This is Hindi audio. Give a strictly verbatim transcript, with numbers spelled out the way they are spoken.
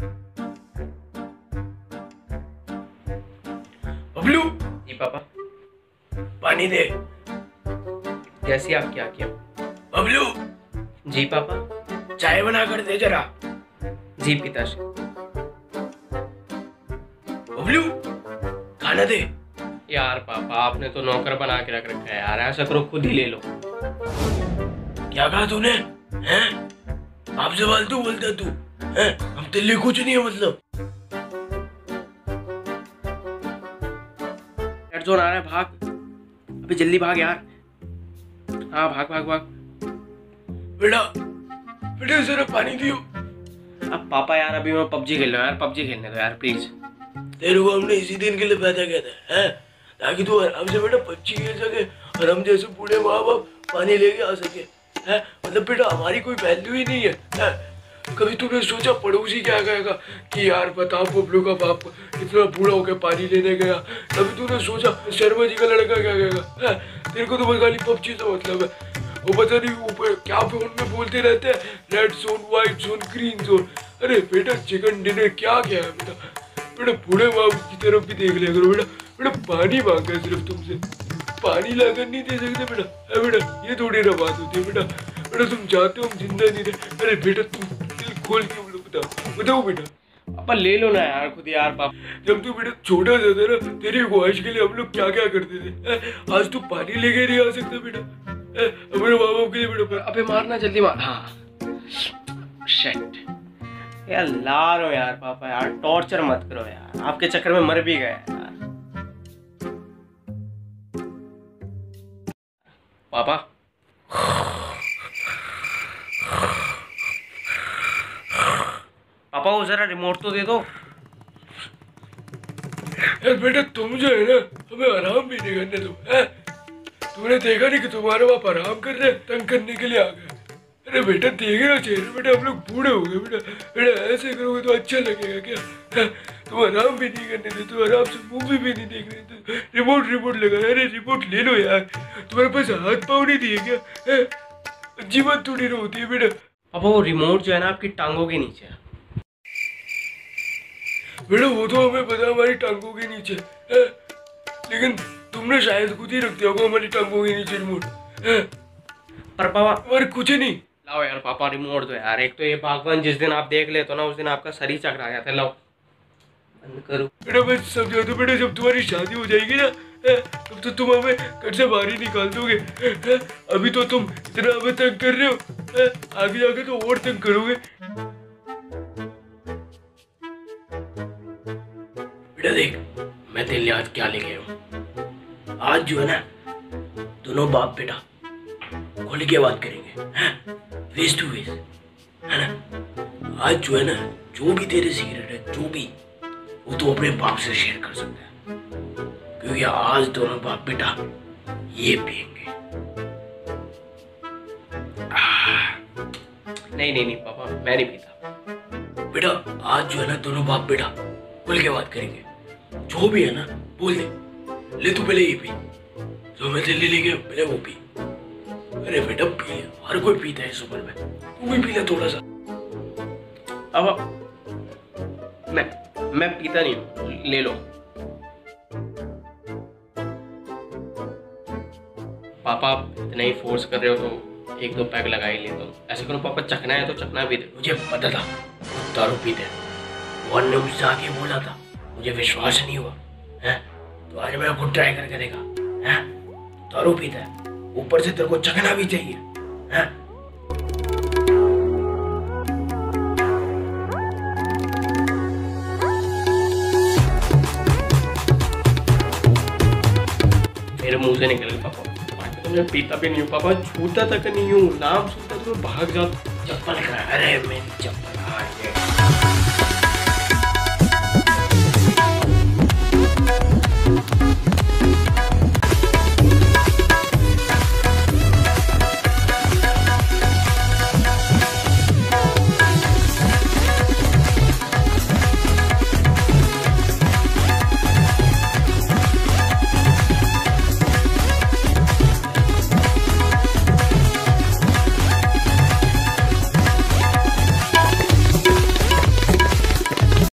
बबलू। जी पापा। पानी दे। जैसे आप क्या किया। बबलू। जी पापा। चाय बना कर दे जरा। जी पिताश्री। बबलू खाना दे। यार पापा आपने तो नौकर बना के रख रखा है यार, ऐसा करो खुद ही ले लो। क्या कहा तूने? हैं? आपसे फालतू बोलता तू? हैं? हम तेरे लिए कुछ नहीं है मतलब। रेड जोन आ रहा है, भाग अभी जल्दी भाग यार। हाँ भाग भाग भाग। बेटा बेटा जरा पानी दियो। अब पापा यार अभी मैं पबजी खेल रहा हूँ यार, पबजी खेलने दो यार प्लीज। तेरे को हमने इसी दिन के लिए पैदा किया था, हैं? ताकि तू आराम से बेटा पबजी खेल सके और हम जैसे बूढ़े माँ बाप पानी लेके आ सके। है मतलब बेटा हमारी कोई वैल्यू ही नहीं है, है? कभी तूने सोचा पड़ोसी क्या कहेगा कि यार बताओ बबलू का बाप इतना बूढ़ा होकर पानी लेने गया? कभी तूने सोचा शर्मा जी का लड़का क्या कहेगा? है तेरे को तो बस खाली पबजी से मतलब है। वो पता नहीं ऊपर क्या फोन में बोलते रहते हैं, red zone, white zone, green zone. अरे बेटा चिकन डिनर क्या क्या है बेटा? बेटा बूढ़े बाबू की तरफ भी देख लिया करो बेटा। बेटा पानी मांगा है सिर्फ तुमसे, पानी लाकर नहीं दे सकते बेटा। है बेटा ये थोड़ी ना बात होती है बेटा। बेटा तुम चाहते हो हम जिंदा नहीं रहे? अरे बेटा तुम दिल खोल के बोलो, बताओ बताओ बेटा। पापा ले लो ना यार खुद यार। पापा जब तू बेटा छोटा सा था ना, तेरी ख्वाहिश के लिए हम लोग क्या क्या करते थे। आज तू पानी लेके नहीं आ सकता बेटा अपने माँ बाप के लिए बेटा। अबे मारना जल्दी मार। हाँ शिट यार, ला रहा हूँ यार पापा यार, टॉर्चर मत करो यार, आपके चक्कर में मर भी गए यार। पापा पापा वो जरा रिमोट तो दे दो। यार बेटा तुम जो है ना हमें आराम भी नहीं करने दो। है तूने देखा नहीं कि तुम्हारे बाप आराम कर रहे तंग करने के लिए आ गए? अरे बेटा देखे ना चेहरे बेटा हम लोग बूढ़े हो गए बेटा। बेटा ऐसे करोगे तो अच्छा लगेगा क्या? है? तुम आराम भी नहीं करने दे, तुम आराम से मूवी भी नहीं देख रहे थे, रिमोट रिमोट लगा। अरे रिमोट ले लो यार, तुम्हारे पास हाथ पाँव नहीं दिए क्या? जीवन थोड़ी ना होती है बेटा। पापा वो रिमोट जो है ना आपकी टांगों के नीचे है। बेटा वो तो हमें पता हमारी टांगों के नीचे है, लेकिन तुमने शायद खुद ही रख दिया होगा हमारी टांगों के नीचे रिमोट। है पर पापा और कुछ नहीं। लाओ यार पापा रिमोट दो यार। एक तो ये भगवान जिस दिन आप देख लेते हो ना उस दिन आपका सर ही चकरा जाता है। लाओ बंद करो बेटा। मैं समझा दो बेटा, जब तुम्हारी शादी हो जाएगी ना तब तो तुम हमें घर से बाहर ही निकाल दोगे। है? अभी तो तुम इतना हमें तंग कर रहे हो, है? आगे जाके तो और तंग करोगे। बेटा देख मैं तेरे लिए आज क्या लेके आया हूँ। आज जो है ना दोनों बाप बेटा खोल के बात करेंगे फेस टू फेस, है ना? आज जो है ना जो भी तेरे सीक्रेट है जो भी वो तो अपने बाप से शेयर कर सकता है, क्योंकि आज दोनों बाप बेटा ये पिएंगे। नहीं नहीं नहीं पापा मैं नहीं पीता। बेटा आज जो है ना दोनों बाप बेटा खुल के बात करेंगे, जो भी है ना बोल दे। ले तू पहले ये पी, जो मैं तेरे लिए लेके पहले वो पी। अरे बेटा पी ले, हर कोई पीता है इस उम्र में, तू भी पी ले थोड़ा सा। अब मैं मैं पीता नहीं हूँ, ले लो। पापा आप इतना ही फोर्स कर रहे हो तो एक दो पैक लगा ही लेता हूँ। ऐसे करो पापा चखना है तो चखना भी दे। मुझे पता था दारू पीते, वो ने मुझसे आके बोला था, मुझे विश्वास नहीं हुआ है तो आज मैं खुद ट्राई करके देखा। है दारू पीता है, ऊपर से तेरे को चखना भी चाहिए। है मेरे मुंह से निकल गया पापा। तो मैं पीता भी नहीं हूँ पापा, छूता तक नहीं हूँ, नाम सुनता तो मैं भाग जाता। चप्पल का, अरे मेरी चप्पल